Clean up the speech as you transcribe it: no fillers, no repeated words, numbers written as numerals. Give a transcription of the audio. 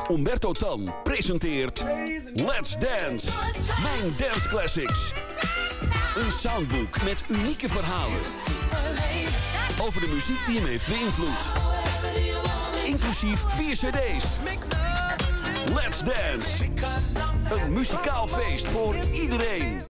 Umberto Tan presenteert Let's Dance. Mijn Dance Classics. Een soundbook met unieke verhalen. Over de muziek die hem heeft beïnvloed. Inclusief 4 cd's. Let's Dance. Een muzikaal feest voor iedereen.